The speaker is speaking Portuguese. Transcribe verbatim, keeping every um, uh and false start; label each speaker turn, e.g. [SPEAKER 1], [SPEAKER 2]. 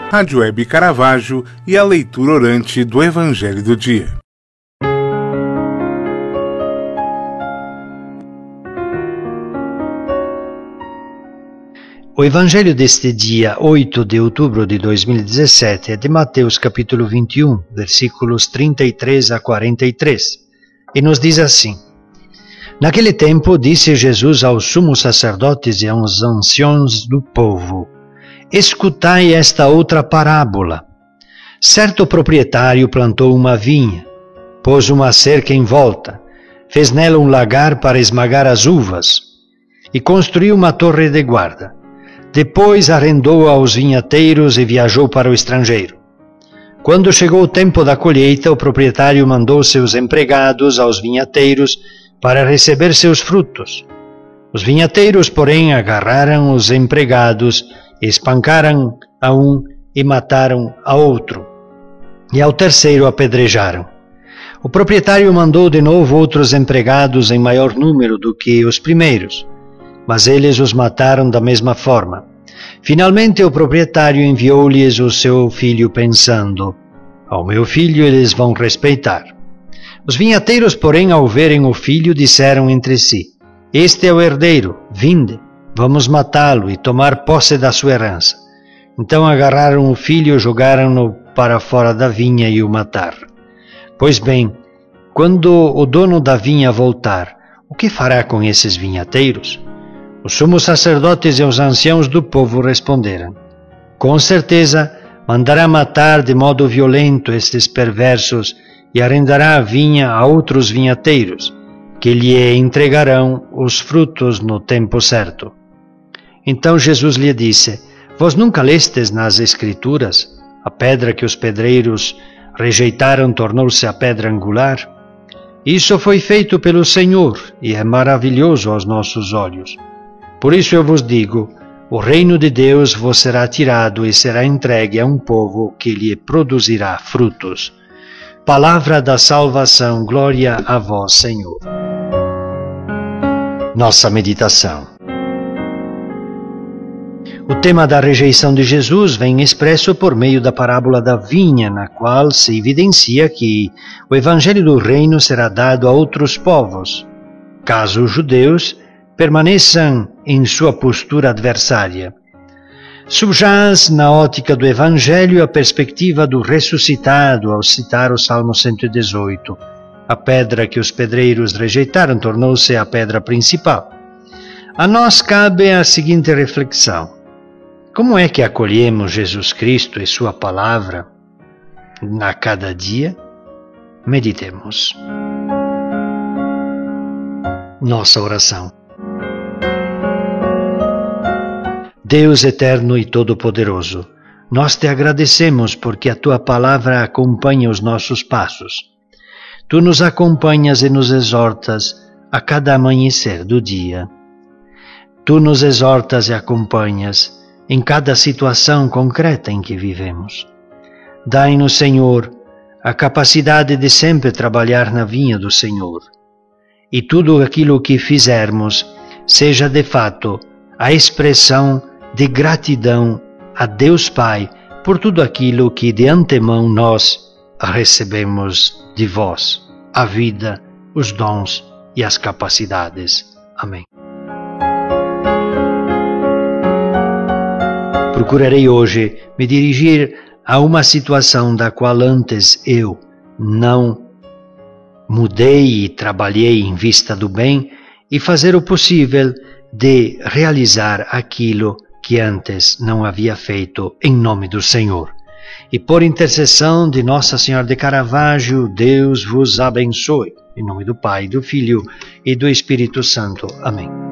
[SPEAKER 1] Rádio Web Caravaggio e a leitura orante do Evangelho do Dia.
[SPEAKER 2] O Evangelho deste dia oito de outubro de dois mil e dezessete é de Mateus capítulo vinte e um, versículos trinta e três a quarenta e três, e nos diz assim: Naquele tempo disse Jesus aos sumos sacerdotes e aos anciãos do povo: Escutai esta outra parábola. Certo proprietário plantou uma vinha, pôs uma cerca em volta, fez nela um lagar para esmagar as uvas e construiu uma torre de guarda. Depois arrendou aos vinhateiros e viajou para o estrangeiro. Quando chegou o tempo da colheita, o proprietário mandou seus empregados aos vinhateiros para receber seus frutos. Os vinhateiros, porém, agarraram os empregados, espancaram a um e mataram a outro, e ao terceiro apedrejaram. O proprietário mandou de novo outros empregados em maior número do que os primeiros, mas eles os mataram da mesma forma. Finalmente o proprietário enviou-lhes o seu filho pensando: ao meu filho eles vão respeitar. Os vinhateiros, porém, ao verem o filho, disseram entre si: Este é o herdeiro, vinde, vamos matá-lo e tomar posse da sua herança. Então agarraram o filho, jogaram-no para fora da vinha e o mataram. Pois bem, quando o dono da vinha voltar, o que fará com esses vinhateiros? Os sumos sacerdotes e os anciãos do povo responderam: Com certeza mandará matar de modo violento estes perversos e arrendará a vinha a outros vinhateiros, que lhe entregarão os frutos no tempo certo. Então Jesus lhe disse: Vós nunca lestes nas Escrituras: a pedra que os pedreiros rejeitaram tornou-se a pedra angular? Isso foi feito pelo Senhor e é maravilhoso aos nossos olhos. Por isso eu vos digo, o reino de Deus vos será tirado e será entregue a um povo que lhe produzirá frutos. Palavra da salvação, glória a vós, Senhor. Nossa meditação. O tema da rejeição de Jesus vem expresso por meio da parábola da vinha, na qual se evidencia que o Evangelho do Reino será dado a outros povos, caso os judeus permaneçam em sua postura adversária. Subjaz na ótica do Evangelho a perspectiva do ressuscitado ao citar o Salmo cento e dezoito. A pedra que os pedreiros rejeitaram tornou-se a pedra principal. A nós cabe a seguinte reflexão: como é que acolhemos Jesus Cristo e sua palavra a cada dia? Meditemos. Nossa oração. Deus eterno e todo-poderoso, nós te agradecemos porque a tua palavra acompanha os nossos passos. Tu nos acompanhas e nos exortas a cada amanhecer do dia. Tu nos exortas e acompanhas em cada situação concreta em que vivemos. Dai-nos, Senhor, a capacidade de sempre trabalhar na vinha do Senhor. E tudo aquilo que fizermos seja de fato a expressão de gratidão a Deus Pai por tudo aquilo que de antemão nós recebemos de vós, a vida, os dons e as capacidades. Amém. Procurarei hoje me dirigir a uma situação da qual antes eu não mudei e trabalhei em vista do bem e fazer o possível de realizar aquilo que antes não havia feito em nome do Senhor. E por intercessão de Nossa Senhora de Caravaggio, Deus vos abençoe. Em nome do Pai, do Filho e do Espírito Santo. Amém.